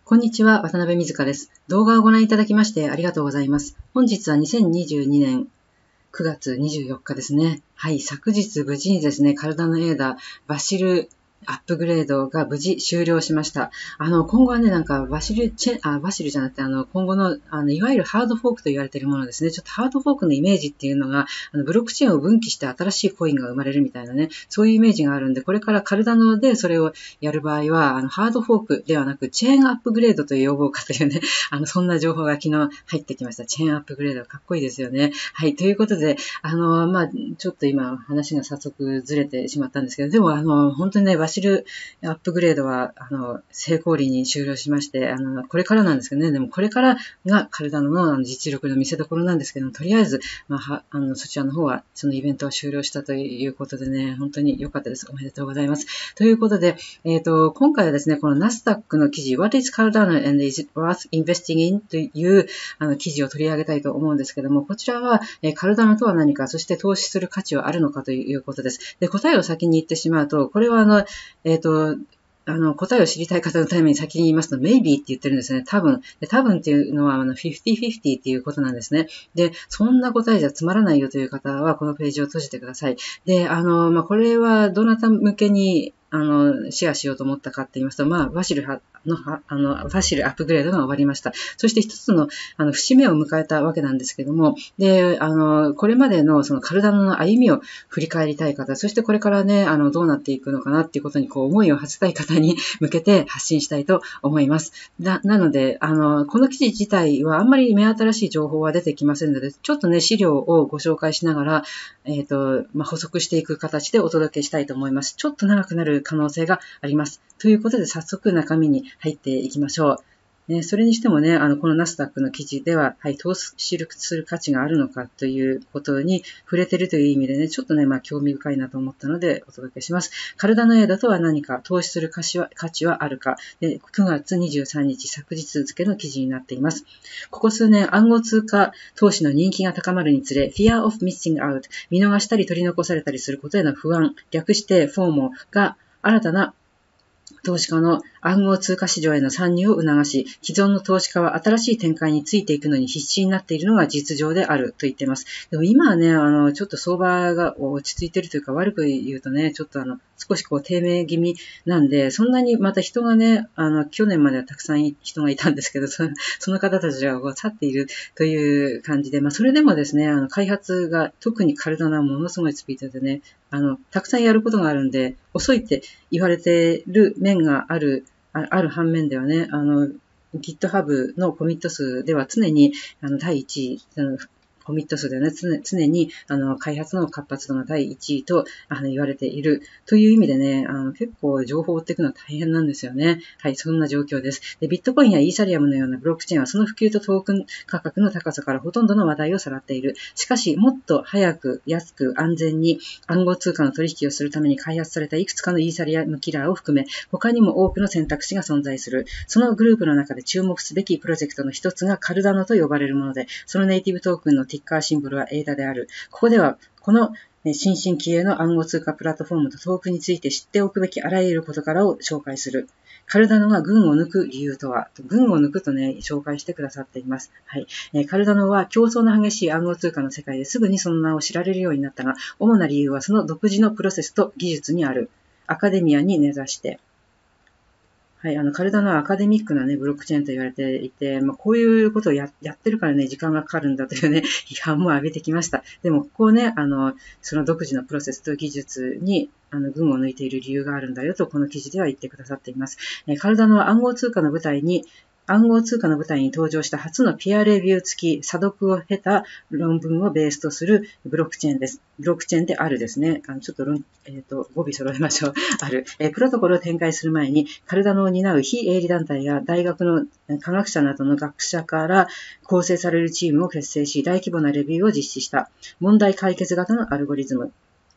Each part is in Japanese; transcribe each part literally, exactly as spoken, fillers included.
こんにちは、渡辺瑞香です。動画をご覧いただきましてありがとうございます。本日はにせんにじゅうにねんくがつにじゅうよっかですね。はい、昨日無事にですね、体のエーダ、バシルアップグレードが無事終了しました。あの、今後はね、なんか、バシルチェ、あ、バシルじゃなくて、あの、今後の、あの、いわゆるハードフォークと言われているものですね。ちょっとハードフォークのイメージっていうのが、あの、ブロックチェーンを分岐して新しいコインが生まれるみたいなね、そういうイメージがあるんで、これからカルダノでそれをやる場合は、あの、ハードフォークではなく、チェーンアップグレードという用語かというね、あの、そんな情報が昨日入ってきました。チェーンアップグレード、かっこいいですよね。はい、ということで、あの、まあ、ちょっと今、話が早速ずれてしまったんですけど、でも、あの、本当にね、バシル、アップグレードは、あの、成功裏に終了しまして、あの、これからなんですけどね、でもこれからがカルダノのあの実力の見せ所なんですけども、とりあえず、まあ、は、あの、そちらの方は、そのイベントは終了したということでね、本当に良かったです。おめでとうございます。ということで、えっと、今回はですね、このナスダックの記事、What is Cardano and is it worth investing in? というあの記事を取り上げたいと思うんですけども、こちらは、えカルダノとは何か、そして投資する価値はあるのかということです。で、答えを先に言ってしまうと、これはあの、えっと、あの、答えを知りたい方のために先に言いますと、maybe って言ってるんですね。多分。で多分っていうのは、あの、フィフティフィフティっていうことなんですね。で、そんな答えじゃつまらないよという方は、このページを閉じてください。で、あの、まあ、これはどなた向けに、あの、シェアしようと思ったかって言いますと、まあ、バシルの、あの、バシルアップグレードが終わりました。そして一つの、あの、節目を迎えたわけなんですけども、で、あの、これまでのそのカルダノの歩みを振り返りたい方、そしてこれからね、あの、どうなっていくのかなっていうことに、こう、思いを馳せたい方に向けて発信したいと思います。な、なので、あの、この記事自体はあんまり目新しい情報は出てきませんので、ちょっとね、資料をご紹介しながら、えっと、まあ、補足していく形でお届けしたいと思います。ちょっと長くなる可能性があります。ということで、早速中身に入っていきましょう。ね、それにしてもね、あの、このナスダックの記事では、はい、投資する価値があるのかということに触れているという意味でね、ちょっとね、まあ、興味深いなと思ったのでお届けします。カルダノエダとは何か、投資する価値は、価値はあるか。で、くがつにじゅうさんにち、昨日付の記事になっています。ここ数年、暗号通貨投資の人気が高まるにつれ、Fear of Missing Out、見逃したり取り残されたりすることへの不安、略して フォーモ が新たな投資家の暗号通貨市場への参入を促し、既存の投資家は新しい展開についていくのに必死になっているのが実情であると言っています。でも今はね、あの、ちょっと相場が落ち着いているというか、悪く言うとね、ちょっとあの、少しこう低迷気味なんで、そんなにまた人がね、あの、去年まではたくさん人がいたんですけど、そのその方たちがこう去っているという感じで、まあ、それでもですね、あの、開発が特にカルダナはものすごいスピードでね、あの、たくさんやることがあるんで、遅いって言われている面がある、あある反面ではね、あの、GitHub のコミット数では常に、あの、第一位、コミット数ではね、常常に、あの、開発の活発度が第一位と、あの、言われているという意味でね、あの、結構情報を追っていくのは大変なんですよね。はい、そんな状況です。で、ビットコインやイーサリアムのようなブロックチェーンはその普及とトークン価格の高さからほとんどの話題をさらっている。しかし、もっと早く、安く、安全に暗号通貨の取引をするために開発されたいくつかのイーサリアムキラーを含め、他にも多くの選択肢が存在する。そのグループの中で注目すべきプロジェクトの一つがカルダノと呼ばれるもので、そのネイティブトークンのティッカーシンボルはエーダである。ここでは、この新進気鋭の暗号通貨プラットフォームとトークンについて知っておくべきあらゆる事柄を紹介する。カルダノが群を抜く理由とは、群を抜くとね、紹介してくださっています。はい。えー、カルダノは競争の激しい暗号通貨の世界ですぐにその名を知られるようになったが、主な理由はその独自のプロセスと技術にある。アカデミアに根ざして。はい、あの、カルダノはアカデミックなね、ブロックチェーンと言われていて、まあ、こういうことをややってるからね、時間がかかるんだというね、批判も浴びてきました。でも、ここをね、あの、その独自のプロセスと技術に、あの、群を抜いている理由があるんだよと、この記事では言ってくださっています。えカルダノは暗号通貨の舞台に、暗号通貨の舞台に登場した初のピアレビュー付き査読を経た論文をベースとするブロックチェーンです。ブロックチェーンであるですね。あのちょっと論、えっ、ー、と、語尾揃えましょう。ある、えー。プロトコルを展開する前に、カルダノを担う非営利団体や大学の科学者などの学者から構成されるチームを結成し、大規模なレビューを実施した。問題解決型のアルゴリズム。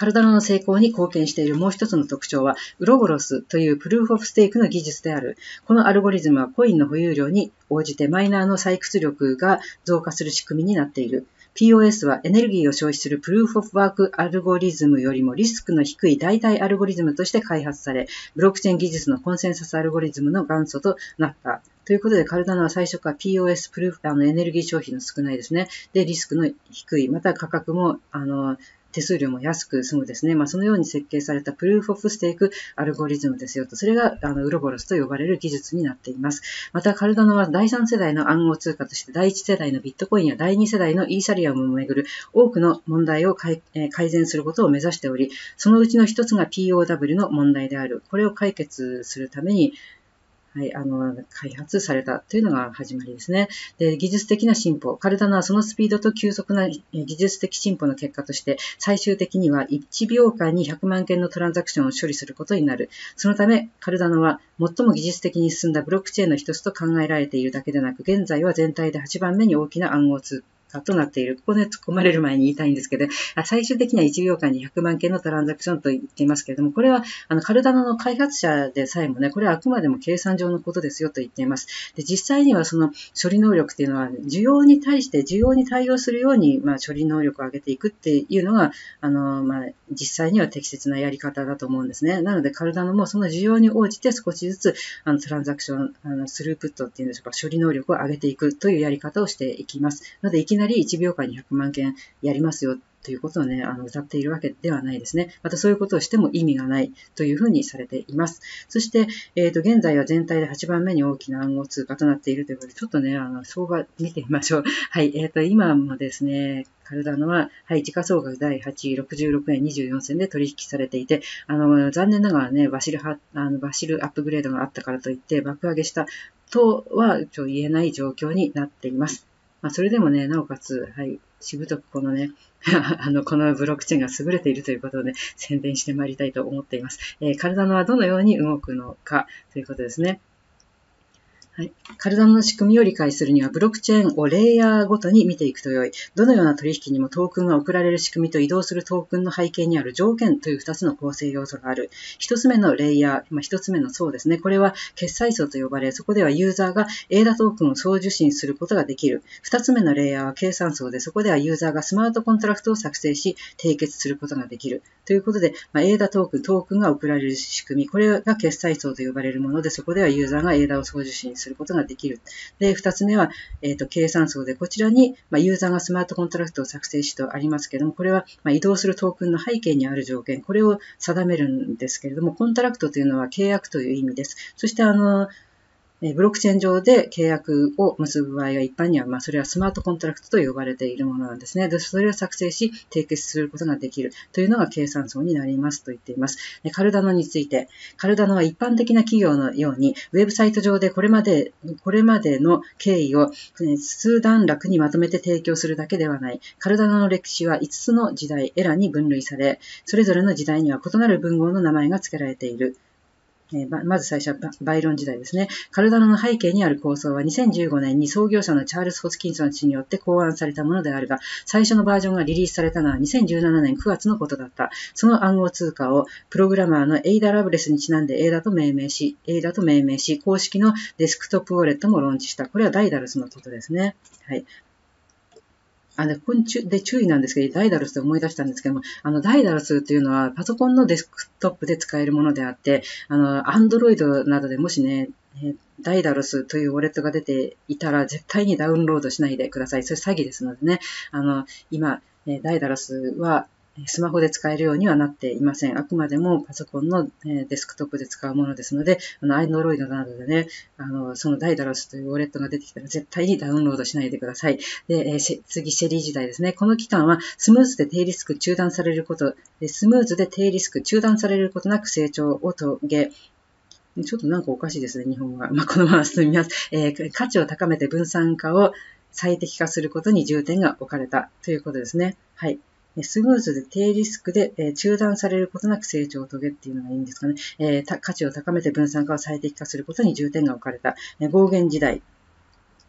カルダノの成功に貢献しているもう一つの特徴は、ウロボロスというプルーフオフステークの技術である。このアルゴリズムはコインの保有量に応じてマイナーの採掘力が増加する仕組みになっている。ピーオーエス はエネルギーを消費するプルーフオフワークアルゴリズムよりもリスクの低い代替アルゴリズムとして開発され、ブロックチェーン技術のコンセンサスアルゴリズムの元祖となった。ということで、カルダノは最初から ピーオーエス プルーフ、あのエネルギー消費の少ないですね。で、リスクの低い、また価格も、あの、手数料も安く済むですね。まあ、そのように設計されたプルーフオフステークアルゴリズムですよと。それが、あの、ウロボロスと呼ばれる技術になっています。また、カルダノはだいさん世代の暗号通貨としてだいいち世代のビットコインやだいに世代のイーサリアムをめぐる多くの問題を改善することを目指しており、そのうちの一つが ピーオーダブリュー の問題である。これを解決するために、はい、あの、開発されたというのが始まりですね。で、技術的な進歩。カルダノはそのスピードと急速な技術的進歩の結果として、最終的にはいちびょうかんにひゃくまんけんのトランザクションを処理することになる。そのため、カルダノは最も技術的に進んだブロックチェーンの一つと考えられているだけでなく、現在は全体ではちばんめに大きな暗号通貨となっている。ここで突っ込まれる前に言いたいんですけど、最終的にはいちびょうかんにひゃくまんけんのトランザクションと言っていますけれども、これはあのカルダノの開発者でさえもね、これはあくまでも計算上のことですよと言っています。で、実際にはその処理能力っていうのは、需要に対して、需要に対応するように、まあ、処理能力を上げていくっていうのが、あの、まあ、実際には適切なやり方だと思うんですね。なので、カルダノもその需要に応じて少しずつ、あの、トランザクション、あの、スループットっていうんでしょうか、処理能力を上げていくというやり方をしていきます。なので、いきなりいちびょうかんにひゃくまんけんやりますよということをね、あの、歌っているわけではないですね。またそういうことをしても意味がないというふうにされています。そして、えっと、現在は全体ではちばんめに大きな暗号通貨となっているということで、ちょっとね、あの、相場見てみましょう。はい、えっと、今もですね、カルダノは、はい、時価総額だいはちい、ろくじゅうろくえんにじゅうよんせんで取引されていて、あの、残念ながらね、バシルは、あの、バシルアップグレードがあったからといって爆上げしたとはちょ言えない状況になっています。まあ、それでもね、なおかつ、はい、しぶとくこのね、あの、このブロックチェーンが優れているということをね、宣伝してまいりたいと思っています。えー、カルダノはどのように動くのかということですね。はい、カルダノの仕組みを理解するには、ブロックチェーンをレイヤーごとに見ていくと良い。どのような取引にもトークンが送られる仕組みと移動するトークンの背景にある条件というふたつの構成要素がある。一つ目のレイヤー、まあ、一つ目の層ですね。これは決済層と呼ばれ、そこではユーザーが エーダ トークンを送受信することができる。二つ目のレイヤーは計算層で、そこではユーザーがスマートコントラクトを作成し、締結することができる。ということで、まあ、エーダ トークン、トークンが送られる仕組み、これが決済層と呼ばれるもので、そこではユーザーが エーダ を送受信することができる。で、二つ目は、えっと、計算層で、こちらに、まあ、ユーザーがスマートコントラクトを作成しとありますけれども、これは、まあ、移動するトークンの背景にある条件、これを定めるんですけれども、コントラクトというのは契約という意味です。そして、あの、ブロックチェーン上で契約を結ぶ場合は一般には、まあ、それはスマートコントラクトと呼ばれているものなんですね。で、それを作成し、締結することができるというのが計算層になりますと言っています。カルダノについて、カルダノは一般的な企業のように、ウェブサイト上でこれまで、これまでの経緯を数段落にまとめて提供するだけではない。カルダノの歴史はいつつの時代、エラーに分類され、それぞれの時代には異なる文豪の名前が付けられている。まず最初はバイロン時代ですね。カルダノの背景にある構想はにせんじゅうごねんに創業者のチャールズ・ホスキンソン氏によって考案されたものであるが、最初のバージョンがリリースされたのはにせんじゅうななねんくがつのことだった。その暗号通貨をプログラマーのエイダ・ラブレスにちなんでエイダと命名し、エイダと命名し、公式のデスクトップウォレットもローンチした。これはダイダルスのことですね。はい。あの、ここで注意なんですけど、ダイダルスで思い出したんですけども、あの、ダイダルスというのはパソコンのデスクトップで使えるものであって、あの、アンドロイドなどでもしね、ダイダルスというウォレットが出ていたら、絶対にダウンロードしないでください。それ詐欺ですのでね、あの、今、ダイダルスは、スマホで使えるようにはなっていません。あくまでもパソコンのデスクトップで使うものですので、あの、Android などでね、あの、そのダイダロスというウォレットが出てきたら絶対にダウンロードしないでください。で、次、シェリー時代ですね。この期間はスムーズで低リスク中断されること、スムーズで低リスク中断されることなく成長を遂げ、ちょっとなんかおかしいですね、日本語が。まあ、このまま進みます。えー、価値を高めて分散化を最適化することに重点が置かれたということですね。はい。スムーズで低リスクで、えー、中断されることなく成長を遂げっていうのがいいんですかね。えー、価値を高めて分散化を最適化することに重点が置かれた。えー、暴言時代。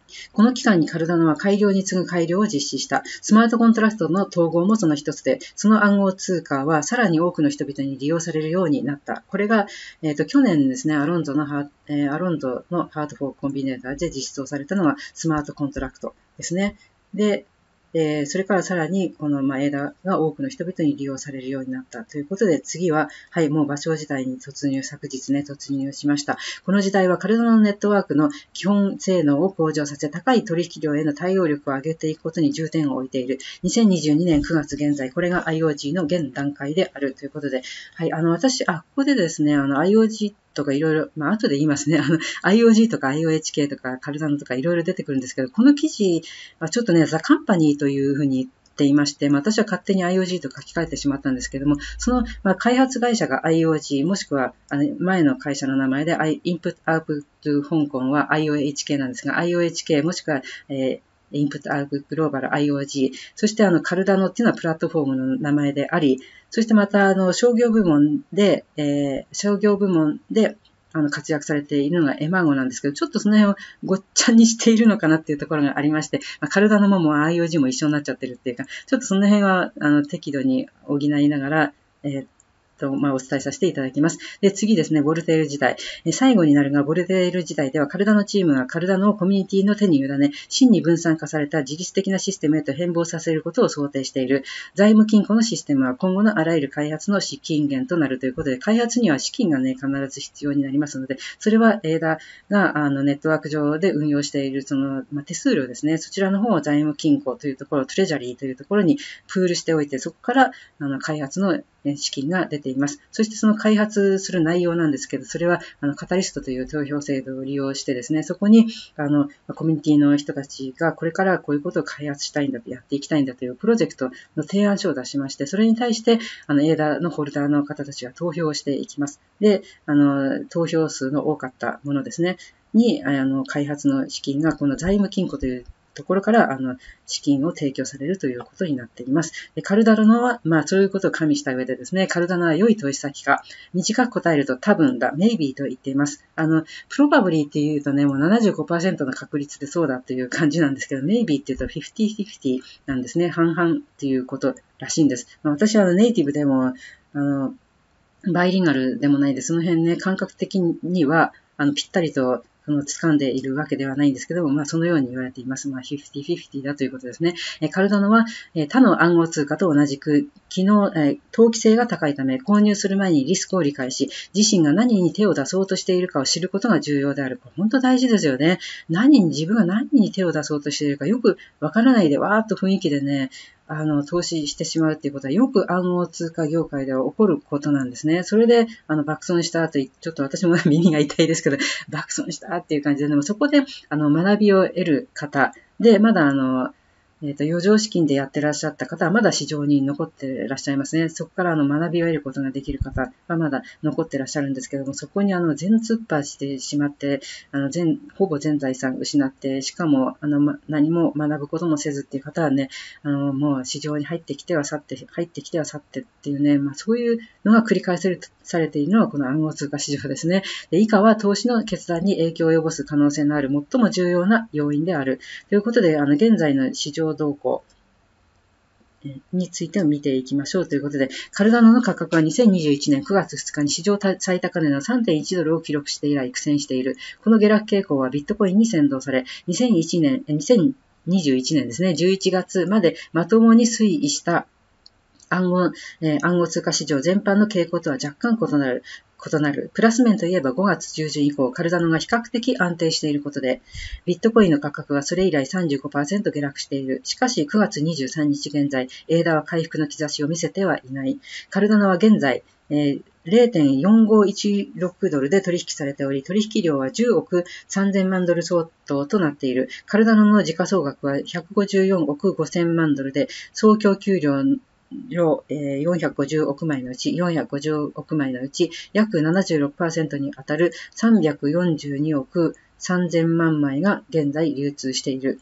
この期間にカルダノは改良に次ぐ改良を実施した。スマートコントラクトの統合もその一つで、その暗号通貨はさらに多くの人々に利用されるようになった。これが、えーと、去年ですね、アロンゾのハー、えー、アロンゾのハートフォークコンビネーターで実装されたのはスマートコントラクトですね。で、えー、それからさらに、この、まあ、エーダーが多くの人々に利用されるようになったということで、次は、はい、もう場所時代に突入、昨日ね、突入しました。この時代はカルダノのネットワークの基本性能を向上させ、高い取引量への対応力を上げていくことに重点を置いている。にせんにじゅうにねんくがつ現在、これが アイオージー の現段階であるということで、はい、あの、私、あ、ここでですね、あの、アイオージーとかいろいろ、まあ後で言いますね。あの、アイオージー とか アイオーエイチケー とかカルダノとかいろいろ出てくるんですけど、この記事はちょっとね、ザ・カンパニーというふうに言っていまして、まあ、私は勝手に アイオージー と書き換えてしまったんですけども、その、まあ、開発会社が アイオージー、もしくはあの前の会社の名前で インプットアウトプット香港は アイオーエイチケー なんですが、アイオーエイチケー もしくは、えーインプットアウトグローバル アイオージー、そしてあのカルダノっていうのはプラットフォームの名前であり、そしてまたあの商業部門で、えー、商業部門であの活躍されているのがエマーゴなんですけど、ちょっとその辺をごっちゃにしているのかなっていうところがありまして、まあ、カルダノももう アイオージー も一緒になっちゃってるっていうか、ちょっとその辺はあの適度に補いながら、えーと、まあ、お伝えさせていただきます。で、次ですね、ボルテール時代。最後になるが、ボルテール時代では、カルダノチームがカルダノをコミュニティの手に委ね、真に分散化された自律的なシステムへと変貌させることを想定している。財務金庫のシステムは今後のあらゆる開発の資金源となるということで、開発には資金がね、必ず必要になりますので、それは エーダー があのネットワーク上で運用している、その、まあ、手数料ですね、そちらの方を財務金庫というところ、トレジャリーというところにプールしておいて、そこからあの開発の資金が出ています。そしてその開発する内容なんですけど、それはあのカタリストという投票制度を利用してですね、そこにあのコミュニティの人たちがこれからこういうことを開発したいんだと、やっていきたいんだというプロジェクトの提案書を出しまして、それに対してあの エーダー のホルダーの方たちが投票していきます。で、あの投票数の多かったものですね、にあの開発の資金がこの財務金庫というところから、あの、資金を提供されるということになっています。でカルダノは、まあ、そういうことを加味した上でですね、カルダノは良い投資先か、短く答えると多分だ、maybe と言っています。あの、probably って言うとね、もう ななじゅうごパーセント の確率でそうだという感じなんですけど、maybe って言うと フィフティーフィフティー なんですね。半々っていうことらしいんです。まあ、私はあのネイティブでも、あの、バイリンガルでもないで、その辺ね、感覚的には、あの、ぴったりと、その、掴んでいるわけではないんですけども、まあ、そのように言われています。まあ、フィフティーフィフティー だということですね。えカルダノは、え他の暗号通貨と同じく、機能、え投機性が高いため、購入する前にリスクを理解し、自身が何に手を出そうとしているかを知ることが重要である。これ本当大事ですよね。何に、自分が何に手を出そうとしているかよくわからないで、わーっと雰囲気でね、あの、投資してしまうっていうことはよく暗号通貨業界では起こることなんですね。それで、あの、爆損した後、ちょっと私も耳が痛いですけど、爆損したっていう感じで、でもそこで、あの、学びを得る方で、まだあの、えっと、余剰資金でやってらっしゃった方はまだ市場に残っていらっしゃいますね。そこからあの学びを得ることができる方はまだ残っていらっしゃるんですけども、そこにあの全突破してしまって、あの全、ほぼ全財産失って、しかもあの、ま、何も学ぶこともせずっていう方はね、あの、もう市場に入ってきては去って、入ってきては去ってっていうね、まあそういうのが繰り返されされているのはこの暗号通貨市場ですね。で、以下は投資の決断に影響を及ぼす可能性のある最も重要な要因である。ということで、あの、現在の市場動向についてを見ていきましょうということで、カルダノの価格はにせんにじゅういちねんくがつふつかに史上最高値の さんてんいち ドルを記録して以来苦戦している。この下落傾向はビットコインに先導され、にせんいちねん、にせんにじゅういちねんですね、じゅういちがつまでまともに推移した暗号、えー、暗号通貨市場全般の傾向とは若干異なる。異なる。プラス面といえばごがつ中旬以降、カルダノが比較的安定していることで、ビットコインの価格はそれ以来 さんじゅうごパーセント 下落している。しかしくがつにじゅうさんにち現在、エーダーは回復の兆しを見せてはいない。カルダノは現在、えー れいてんよんごいちろく ドルで取引されており、取引量はじゅうおくさんぜんまんドル相当となっている。カルダノの時価総額はひゃくごじゅうよんおくごせんまんドルで、総供給量よんひゃくごじゅうおくまいのうち、よんひゃくごじゅうおくまいのうち、約 ななじゅうろくパーセント に当たるさんびゃくよんじゅうにおくさんぜんまんまいが現在流通している。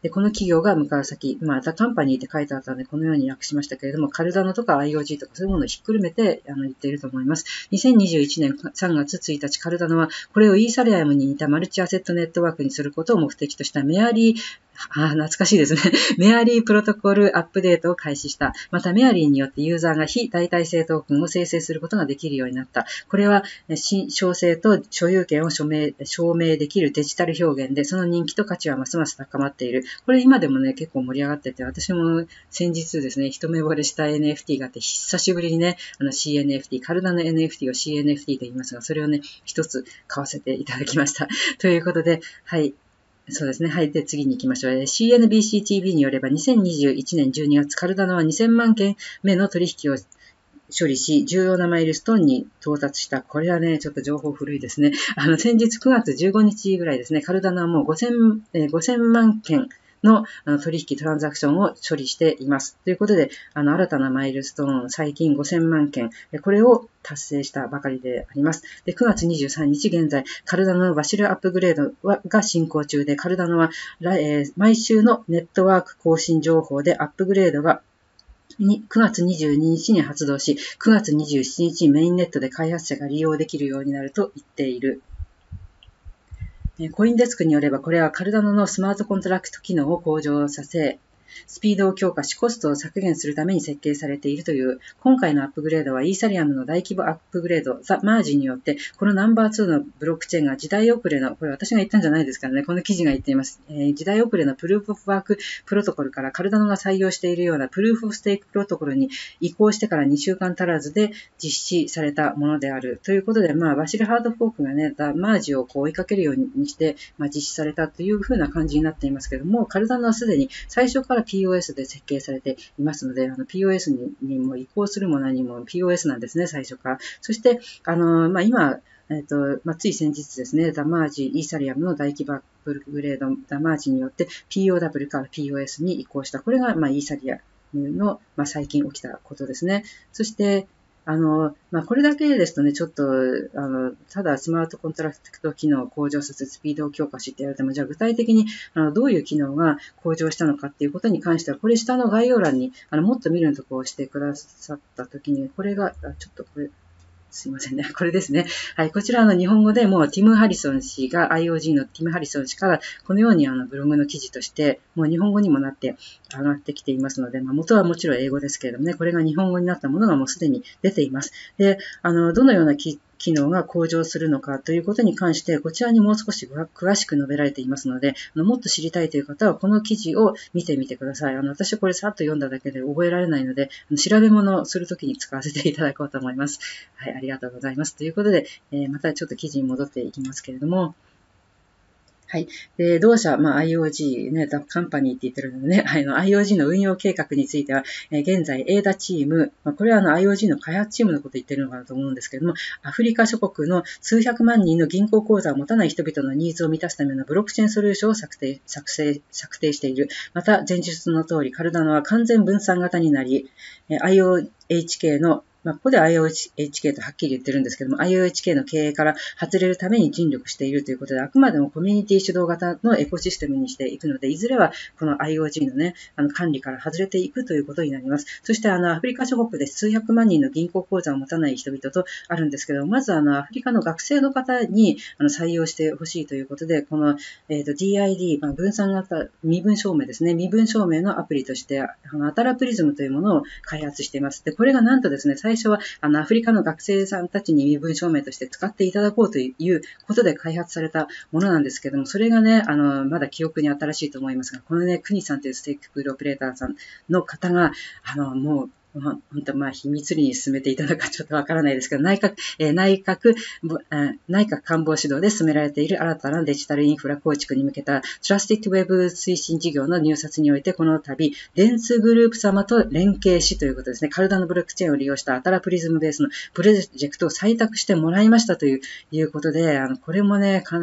で、この企業が向かう先、まあ、ザ・カンパニーって書いてあったので、このように訳しましたけれども、カルダノとか アイオージー とかそういうものをひっくるめてあの言っていると思います。にせんにじゅういちねんさんがつついたち、カルダノはこれをイーサリアムに似たマルチアセットネットワークにすることを目的としたメアリー、あ懐かしいですね。メアリープロトコルアップデートを開始した。また、メアリーによってユーザーが非代替性トークンを生成することができるようになった。これは、商性と所有権を証明、証明できるデジタル表現で、その人気と価値はますます高まっている。これ今でもね、結構盛り上がってて、私も先日ですね、一目惚れした エヌエフティー があって、久しぶりにね、あの シーエヌエフティー、カルダの エヌエフティー を シーエヌエフティー と言いますが、それをね、一つ買わせていただきました。ということで、はい。そうですね。はい。で、次に行きましょう。シーエヌビーシーティービー によれば、にせんにじゅういちねんじゅうにがつ、カルダノはにせんまんけんめの取引を処理し、重要なマイルストーンに到達した。これはね、ちょっと情報古いですね。あの、先日くがつじゅうごにちぐらいですね、カルダノはもうごせん、えー、ごせんまんけんの取引、トランザクションを処理しています。ということで、あの、新たなマイルストーン、最近ごせんまんけん、これを達成したばかりであります。で、くがつにじゅうさんにち現在、カルダノのバシルアップグレードはが進行中で、カルダノは、えー、毎週のネットワーク更新情報でアップグレードがくがつにじゅうににちに発動し、くがつにじゅうしちにちにメインネットで開発者が利用できるようになると言っている。コインデスクによれば、これはカルダノのスマートコントラクト機能を向上させ、スピードを強化し、コストを削減するために設計されているという、今回のアップグレードはイーサリアムの大規模アップグレード、ザ・マージによって、このナンバーツーのブロックチェーンが時代遅れの、これ私が言ったんじゃないですからね、この記事が言っています。えー、時代遅れのプルーフオフワークプロトコルからカルダノが採用しているようなプルーフオフステークプロトコルに移行してからにしゅうかん足らずで実施されたものである。ということで、まあ、バシルハードフォークがね、ザ・マージをこう追いかけるようにして、まあ、実施されたというふうな感じになっていますけれども、カルダノはすでに最初から ピーオーエス で設計されていますので、あの ピーオーエス に, にも移行するも何も ピーオーエス なんですね、最初から。そして、あのまあ、今、えっとまあ、つい先日ですね、ザ・マージ、イーサリアムの大規模アップグレード、ザ・マージによって ピーオーダブリュー から ピーオーエス に移行した。これが、まあ、イーサリアムの、まあ、最近起きたことですね。そして、あの、まあ、これだけですとね、ちょっと、あの、ただスマートコントラクト機能を向上させ、スピードを強化しって言われても、じゃあ具体的に、あの、どういう機能が向上したのかっていうことに関しては、これ下の概要欄に、あの、もっと見るとこを押してくださったときに、これが、あちょっとこれ、すいませんね。これですね。はい。こちらの日本語でもティム・ハリソン氏が アイオージー のティム・ハリソン氏からこのようにあのブログの記事としてもう日本語にもなって上がってきていますので、まあ、元はもちろん英語ですけれどもね、これが日本語になったものがもうすでに出ています。で、あの、どのような機機能が向上するのかということに関して、こちらにもう少し詳しく述べられていますので、あのもっと知りたいという方は、この記事を見てみてください。あの私はこれさっと読んだだけで覚えられないので、あの調べ物をするときに使わせていただこうと思います。はい、ありがとうございます。ということで、えー、またちょっと記事に戻っていきますけれども、はい。で、同社、まあ、アイオージー、ね、ザ・カンパニーって言ってるのでね、あの、アイオージー の運用計画については、えー、現在、エーダ チーム、まあ、これはあの、アイオージー の開発チームのこと言ってるのかなと思うんですけれども、アフリカ諸国の数百万人の銀行口座を持たない人々のニーズを満たすためのブロックチェーンソリューションを策定、作成、策定している。また、前述の通り、カルダノは完全分散型になり、アイオーエイチケー のまあ、ここで アイオーエイチケー とはっきり言ってるんですけども、アイオーエイチケー の経営から外れるために尽力しているということで、あくまでもコミュニティ主導型のエコシステムにしていくので、いずれはこの アイオージー のね、あの管理から外れていくということになります。そしてあの、アフリカ諸国で数百万人の銀行口座を持たない人々とあるんですけど、まずあの、アフリカの学生の方にあの採用してほしいということで、この、えーと、ディーアイディー、まあ、分散型、身分証明ですね、身分証明のアプリとして、あの、アタラプリズムというものを開発しています。で、これがなんとですね、最初はあの、アフリカの学生さんたちに身分証明として使っていただこうということで開発されたものなんですけども、それがね、あの、まだ記憶に新しいと思いますが、このね、クニさんというステークプールオペレーターさんの方が、あの、もう、本当、まあ、秘密裏に進めていただくかちょっとわからないですけど、内閣、えー、内閣、内閣官房主導で進められている新たなデジタルインフラ構築に向けたトラスティッドウェブ推進事業の入札において、この度、電通グループ様と連携しということですね、カルダノブロックチェーンを利用したアタラプリズムベースのプロジェクトを採択してもらいましたという、いうことで、あの、これもね、かなり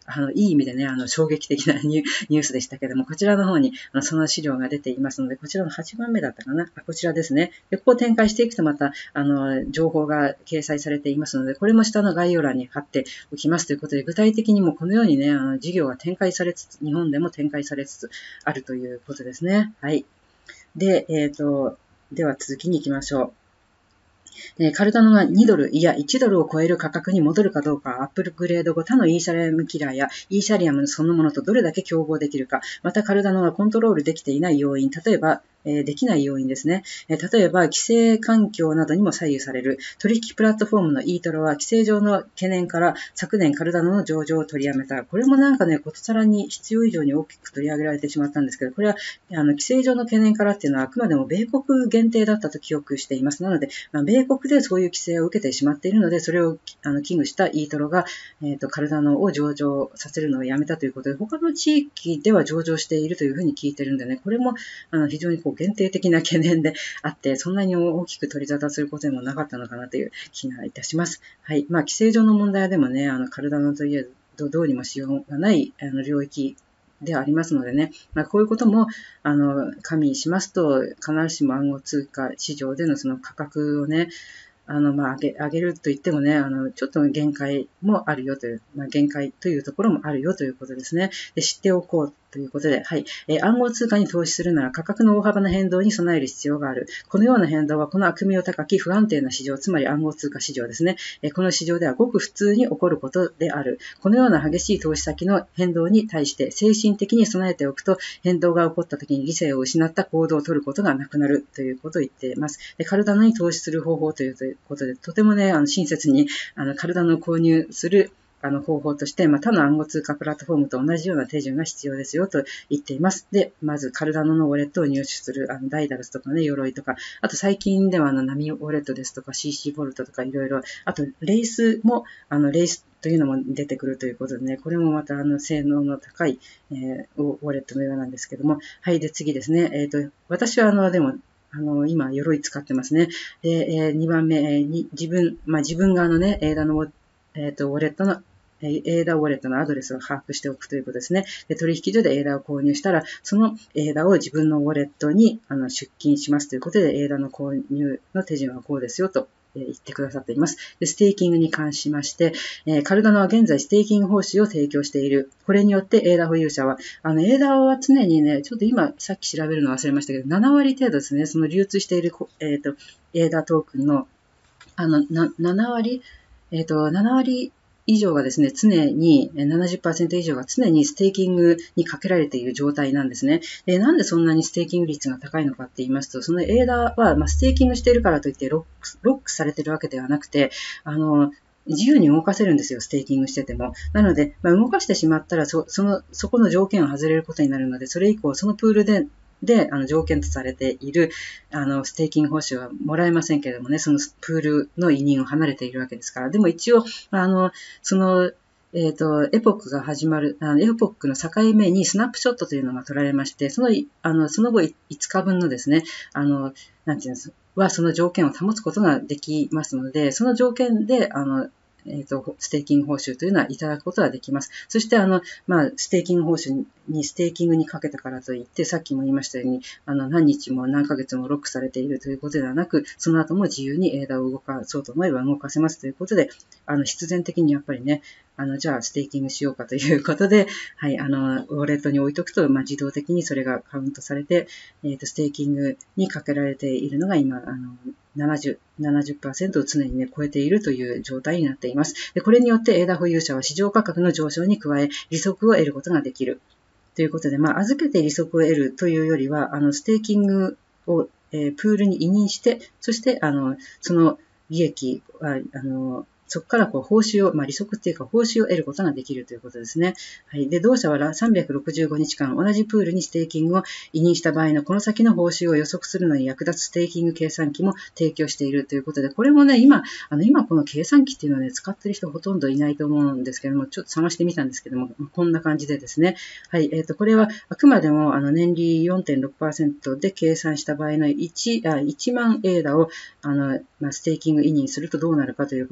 あの、いい意味でね、あの、衝撃的なニュニュースでしたけども、こちらの方に、あの、その資料が出ていますので、こちらのはちばんめだったかな。こちらですね。で、ここを展開していくとまた、あの、情報が掲載されていますので、これも下の概要欄に貼っておきますということで、具体的にもこのようにね、あの、事業が展開されつつ、日本でも展開されつつあるということですね。はい。で、えっと、では続きに行きましょう。えー、カルダノがにドル、いやいちドルを超える価格に戻るかどうか、アップグレード後他のイーサリアムキラーやイーサリアムそのものとどれだけ競合できるか、またカルダノがコントロールできていない要因、例えば、えー、できない要因ですね、えー。例えば、規制環境などにも左右される。取引プラットフォームのイートロは、規制上の懸念から昨年カルダノの上場を取りやめた。これもなんかね、ことさらに必要以上に大きく取り上げられてしまったんですけど、これは、あの、規制上の懸念からっていうのはあくまでも米国限定だったと記憶しています。なので、まあ、米国でそういう規制を受けてしまっているので、それをあの危惧したイートロが、えーと、カルダノを上場させるのをやめたということで、他の地域では上場しているというふうに聞いているんでね、これもあの非常にこう限定的な懸念であって、そんなに大きく取り沙汰することでもなかったのかなという気がいたします。はい。まあ、規制上の問題でもね、あのカルダノといえど、どうにもしようがないあの領域でありますのでね、まあ、こういうこともあの加味しますと、必ずしも暗号通貨市場でのその価格をね、あの、まあ、上げ、上げると言ってもね、あの、ちょっと限界もあるよという、まあ、限界というところもあるよということですね。で、知っておこうということで、はい。えー、暗号通貨に投資するなら価格の大幅な変動に備える必要がある。このような変動はこの悪名高き不安定な市場、つまり暗号通貨市場ですね。えー、この市場ではごく普通に起こることである。このような激しい投資先の変動に対して精神的に備えておくと、変動が起こった時に理性を失った行動を取ることがなくなるということを言っています。で、カルダノに投資する方法というということで、とてもね、あの親切にあのカルダノを購入するあの方法として、まあ、他の暗号通貨プラットフォームと同じような手順が必要ですよと言っています。で、まずカルダノのウォレットを入手する、あのダイダルスとかね、鎧とか、あと最近ではあのナミウォレットですとか シーシー ボルトとかいろいろ、あとレースも、あのレースというのも出てくるということでね、これもまたあの性能の高い、えー、ウォレットのようなんですけども、はい、で次ですね、えっと、私はあの、でも、あの、今、鎧使ってますね。で、えー、にばんめ、えー、に自分、まあ、自分側のね、エーダの、えっと、ウォレットの、エーダウォレットのアドレスを把握しておくということですね。で、取引所でエーダを購入したら、そのエーダを自分のウォレットにあの出金しますということで、エーダの購入の手順はこうですよと言ってくださっています。で、ステーキングに関しまして、えー、カルダノは現在ステーキング報酬を提供している。これによってエーダ保有者は、あの、エーダは常にね、ちょっと今、さっき調べるの忘れましたけど、ななわり程度ですね、その流通している、えっと、エーダトークンの、あの、なななわり、えっと、ななわり以上がですね、常に、ななじゅっパーセント 以上が常にステーキングにかけられている状態なんですね。で、なんでそんなにステーキング率が高いのかって言いますと、そのエーダは、まあ、ステーキングしているからといってロック、ロックされているわけではなくて、あの、自由に動かせるんですよ、ステーキングしてても。なので、まあ、動かしてしまったら、そ、その、そこの条件を外れることになるので、それ以降、そのプールで、で、あの、条件とされている、あの、ステーキング報酬はもらえませんけれどもね、そのプールの委任を離れているわけですから。でも一応、あの、その、えっと、エポックが始まる、あのエポックの境目にスナップショットというのが取られまして、その、あの、その後いつかぶんのですね、あの、なんていうんです、は、その条件を保つことができますので、その条件で、あの、えっと、ステーキング報酬というのはいただくことができます。そして、あの、まあ、ステーキング報酬に、ステーキングにかけたからといって、さっきも言いましたように、あの、何日も何ヶ月もロックされているということではなく、その後も自由にエーダを動かそうと思えば動かせますということで、あの、必然的にやっぱりね、あの、じゃあ、ステーキングしようかということで、はい、あの、ウォレットに置いとくと、まあ、自動的にそれがカウントされて、えっと、ステーキングにかけられているのが今、あの、ななじゅう、ななじゅっパーセント を常にね、超えているという状態になっています。で、これによってエーダ保有者は市場価格の上昇に加え、利息を得ることができる。ということで、まあ、預けて利息を得るというよりは、あの、ステーキングを、えー、プールに委任して、そして、あの、その利益、ああの、そこからこう報酬を、まあ、利息っていうか報酬を得ることができるということですね。はい。で、同社はさんびゃくろくじゅうごにちかん同じプールにステーキングを委任した場合のこの先の報酬を予測するのに役立つステーキング計算機も提供しているということで、これもね、今、あの、今この計算機っていうのはね、使ってる人ほとんどいないと思うんですけども、ちょっと探してみたんですけども、こんな感じでですね。はい。えっと、これはあくまでも、あの、年利 よんてんろくパーセント で計算した場合のいち、あいちまんエーダを、あの、まあ、ステーキング委任するとどうなるかということで、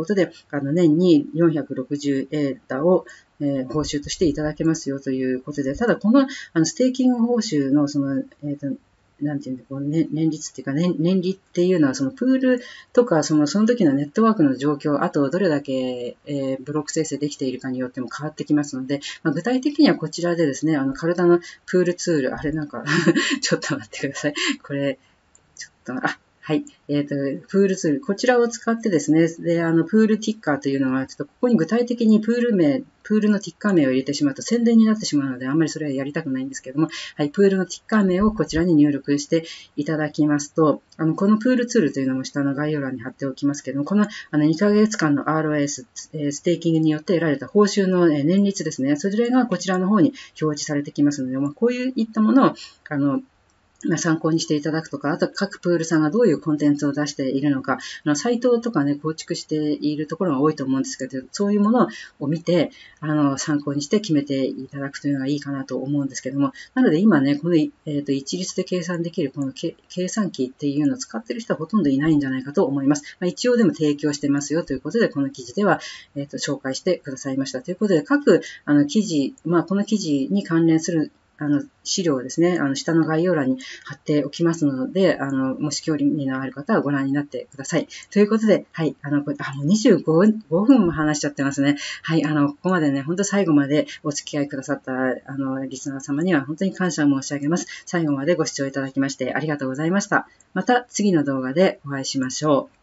あの年によんひゃくろくじゅうエーダを、えー、報酬としていただけますよということで、ただこの、あのステーキング報酬のその、えーとなんていうんだ、こう年年率っていうか年、年利っていうのは、そのプールとか、その、その時のネットワークの状況、あとどれだけ、えーブロック生成できているかによっても変わってきますので、まあ、具体的にはこちらでですね、あの、体のプールツール、あれなんかちょっと待ってください。これ、ちょっと、あ、はい。えっと、プールツール。こちらを使ってですね、で、あの、プールティッカーというのは、ちょっとここに具体的にプール名、プールのティッカー名を入れてしまうと宣伝になってしまうので、あんまりそれはやりたくないんですけども、はい、プールのティッカー名をこちらに入力していただきますと、あの、このプールツールというのも下の概要欄に貼っておきますけども、この、あの、にかげつかんの アールオーエス、えーステーキングによって得られた報酬のえー年率ですね、それがこちらの方に表示されてきますので、まあ、こういったものを、あの、まあ、参考にしていただくとか、あと各プールさんがどういうコンテンツを出しているのか、あのサイトとかね、構築しているところが多いと思うんですけど、そういうものを見て、あの、参考にして決めていただくというのがいいかなと思うんですけども、なので今ね、この、えーと、一律で計算できるこの計算機っていうのを使っている人はほとんどいないんじゃないかと思います。まあ、一応でも提供してますよということで、この記事では、えーと、紹介してくださいました。ということで、各あの記事、まあ、この記事に関連するあの、資料をですね、あの、下の概要欄に貼っておきますので、あの、もし興味のある方はご覧になってください。ということで、はい、あの、あ、もうにじゅうごふんも話しちゃってますね。はい、あの、ここまでね、本当最後までお付き合いくださった、あの、リスナー様には本当に感謝申し上げます。最後までご視聴いただきましてありがとうございました。また次の動画でお会いしましょう。